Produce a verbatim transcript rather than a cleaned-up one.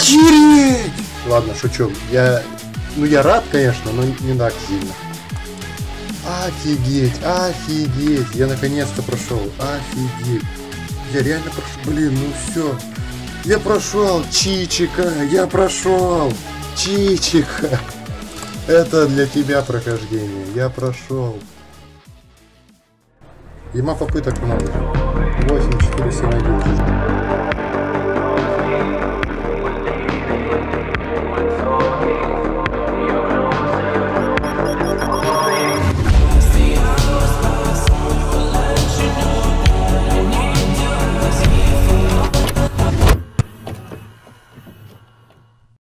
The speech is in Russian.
Охереть! Ладно, шучу. Я... Ну, я рад, конечно, но не так сильно. Офигеть, офигеть. Я наконец-то прошел. Офигеть. Я реально прошел. Блин, ну все. Я прошел. Чичика, я прошел. Чичика. Это для тебя прохождение. Я прошел. Ема попыток много. восемь, четыре, семь, один.